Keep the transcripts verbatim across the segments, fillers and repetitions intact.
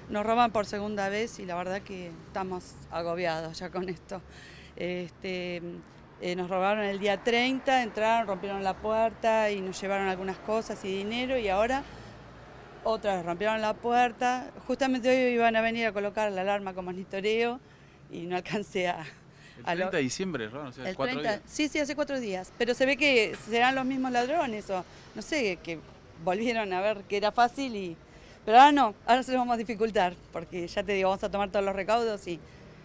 Nos roban por segunda vez y la verdad que estamos agobiados ya con esto. Este, eh, nos robaron el día treinta, entraron, rompieron la puerta y nos llevaron algunas cosas y dinero, y ahora otra vez rompieron la puerta. Justamente hoy iban a venir a colocar la alarma con monitoreo y no alcancé a... El a treinta lo... de diciembre, ¿no? O sea, el cuatro treinta, días. sí, sí, hace cuatro días, pero se ve que serán los mismos ladrones o no sé, que volvieron a ver que era fácil y... Pero ahora no, ahora se los vamos a dificultar, porque ya te digo, vamos a tomar todos los recaudos y,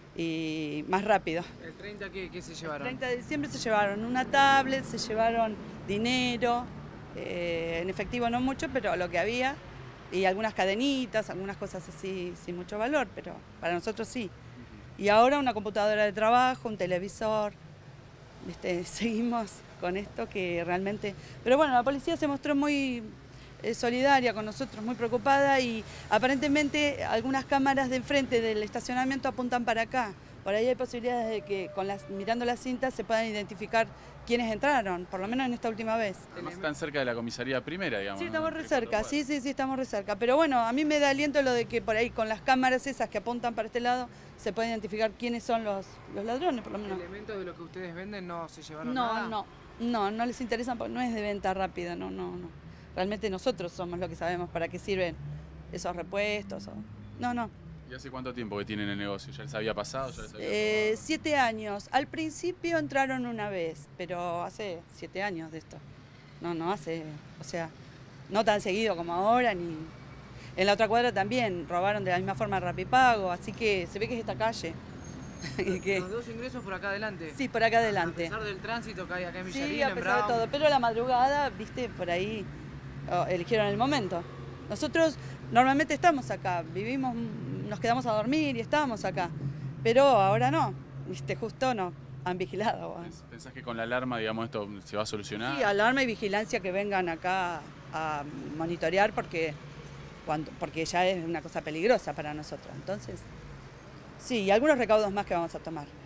y más rápido. ¿El treinta qué, qué se llevaron? El treinta de diciembre se llevaron una tablet, se llevaron dinero, eh, en efectivo no mucho, pero lo que había, y algunas cadenitas, algunas cosas así sin mucho valor, pero para nosotros sí. Y ahora una computadora de trabajo, un televisor. Este, seguimos con esto que realmente... Pero bueno, la policía se mostró muy eh, solidaria con nosotros, muy preocupada, y aparentemente algunas cámaras de enfrente del estacionamiento apuntan para acá. Por ahí hay posibilidades de que con las, mirando las cintas se puedan identificar quiénes entraron, por lo menos en esta última vez. Además están cerca de la comisaría primera, digamos. Sí, ¿no? estamos re cerca, sí, sí, sí, estamos re cerca. Pero bueno, a mí me da aliento lo de que por ahí con las cámaras esas que apuntan para este lado se puede identificar quiénes son los, los ladrones, por lo menos. ¿Elementos de lo que ustedes venden no se llevaron No, nada? no, no, no les interesa porque no es de venta rápida, no, no, no. Realmente nosotros somos los que sabemos para qué sirven esos repuestos. O... No, no. ¿Y hace cuánto tiempo que tienen el negocio? ¿Ya les había pasado? ¿Ya les había Eh, siete años. Al principio entraron una vez, pero hace siete años de esto. No, no hace, o sea, no tan seguido como ahora, ni... En la otra cuadra también robaron de la misma forma Rapipago, así que se ve que es esta calle. que... Los dos ingresos por acá adelante. Sí, por acá adelante. A pesar del tránsito que hay acá en Villarín, sí, a pesar de todo, pero la madrugada, viste, por ahí oh, eligieron el momento. Nosotros normalmente estamos acá, vivimos, nos quedamos a dormir y estábamos acá, pero ahora no, viste, justo no, han vigilado. ¿Pensás que con la alarma, digamos, esto se va a solucionar? Sí, alarma y vigilancia, que vengan acá a monitorear porque, cuando, porque ya es una cosa peligrosa para nosotros. Entonces, sí, y algunos recaudos más que vamos a tomar.